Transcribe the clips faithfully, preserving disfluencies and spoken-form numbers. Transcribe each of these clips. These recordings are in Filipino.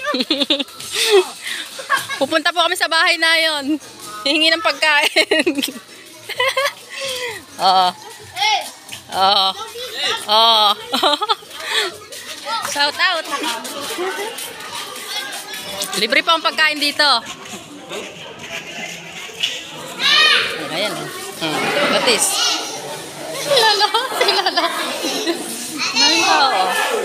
Pupunta po kami sa bahay na yon. Hihingi ng pagkain. Oo. Oo. Oo. Shout out. Libre pa ang pagkain dito. Ayan. Hmm. Batis. Silala. Silala. Namin pa ako.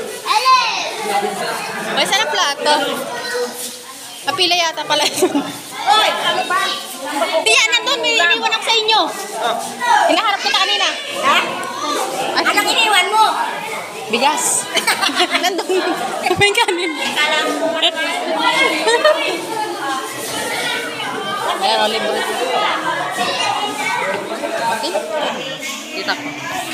May sana plato. Kapila yata pala. Oy, ano ba? Tiyan, nandun. May iniwan ako sa inyo. Hinaharap ko na kanina. Ha? Anong iniwan mo? Bigas. Nandun. May kanin. Ayan, olive oil. Okay? Kita ko.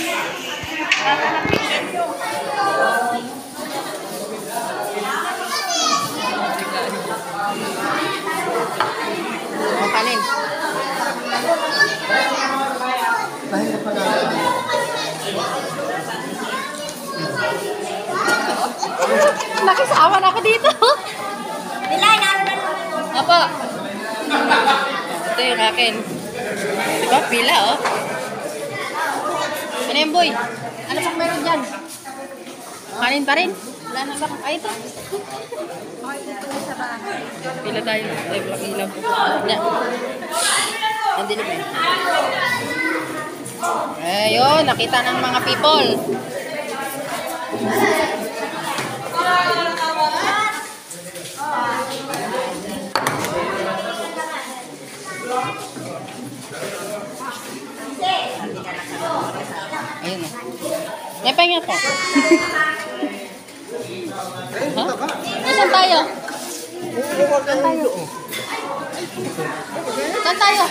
Ang kanin. Nakisawa na ako dito. Nilay, naroon na. Apa? Ito yung akin. Diba? Pila, oh. Ano yung boy? Ano pang meron dyan? Kanin pa rin? Wala na ba? Ay, ito. Pila tayo. Ay, ilaw. Yan. Ang dilim eh. Ayun, nakita ng mga people. Ayun eh. May pahinga po. Ha? Saan tayo? Saan tayo? Saan tayo?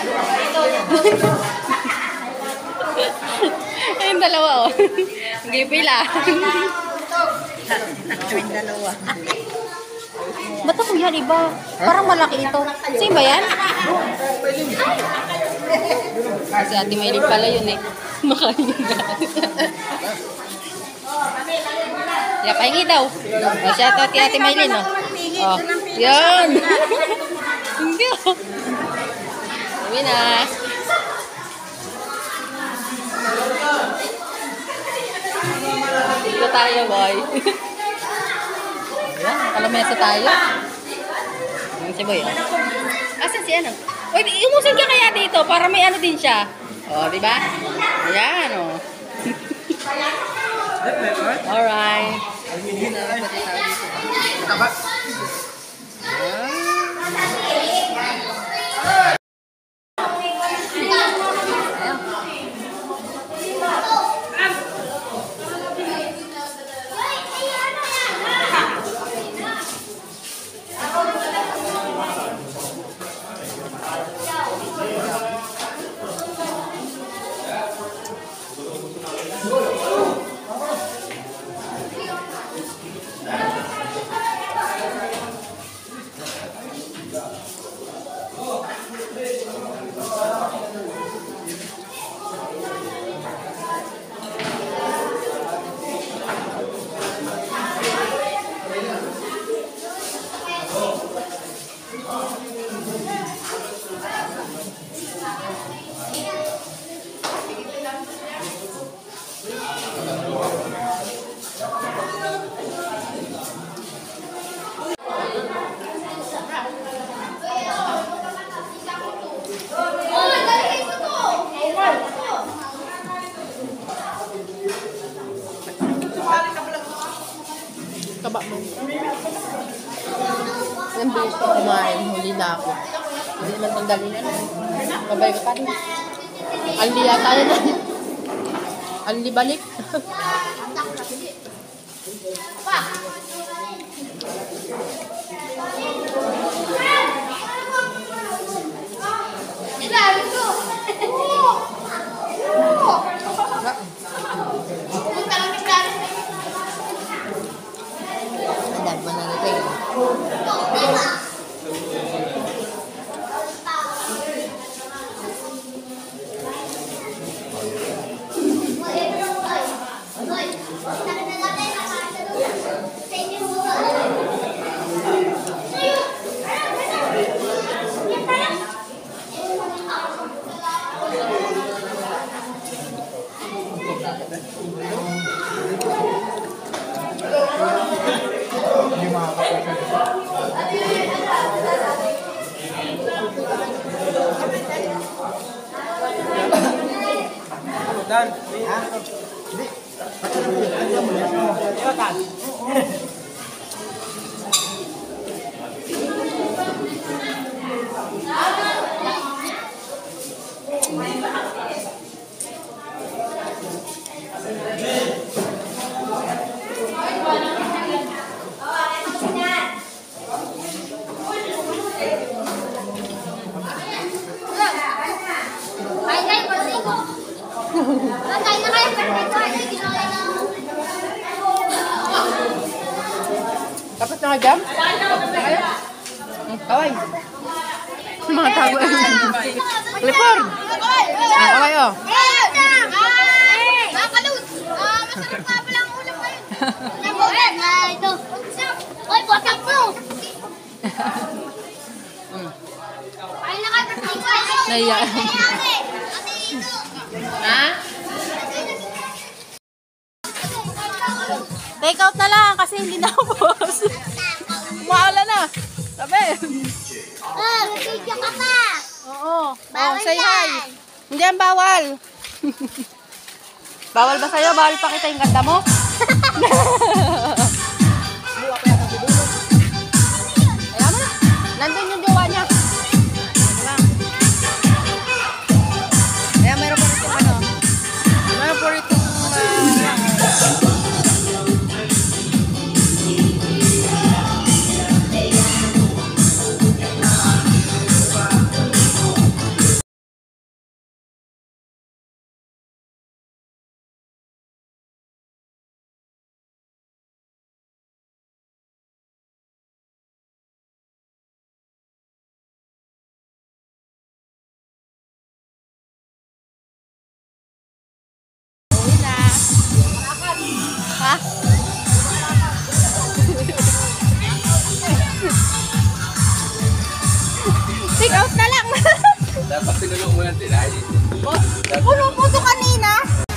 Ayun dalawa oh. Gipila. Ayun dalawa. Ba't ako yan iba? Parang malaki ito. Sino ba yan? Si Ate Maylin pala yun eh. Makain na. Ya, pahingi daw. O, siya ito, Ate Maylin, oh. Oh, yan. Hindi, oh. Uwi na. Dito tayo, boy. Ayan, kalamesa tayo. Ayan si boy, oh. Asan si ano? Uy, umusin ka kaya dito para may ano din siya. O, oh, diba? Ayan, oh. Alright. Kaba mo. Yung bilis ko kumain, huli na ako. Hindi naman tandali na na. Babay ka pa rin. Aldi yata yun na. Aldi balik. Pa! Ilalim ko! Oo! Oo! Adan mo na nito eh. Dan, ha? Hindi. Iwakan. Kain kayo, pwede ko. Kain na kayo, pwede ko. Ay, ginawa na. Tapos na ka jam? Ayaw. Kaway. Mga tago. Clifford. Ah, kaway oh. Makakalot. Masarap nga pala ang ulam ngayon. Nabuhat na ito. Oy, botang mo. Ay, nakapagpapay. Naiya. Ha? Take out na lang kasi hindi na ubos. Umaala na. Sabi. Ah, video ka pa. Oo. Bawal Oh, say hi. yan. Hindi yan bawal. Bawal ba sa'yo? Bawal pa kita yung ganda mo? Ayan mo na. Nandun yung jowa niya. Diba? Ayan, mayroon po rin itong ano. Mayroon po rin itong uh, ha? Take out na lang. Dapat tinulong mo yan, Tilay. Puno po ito kanina.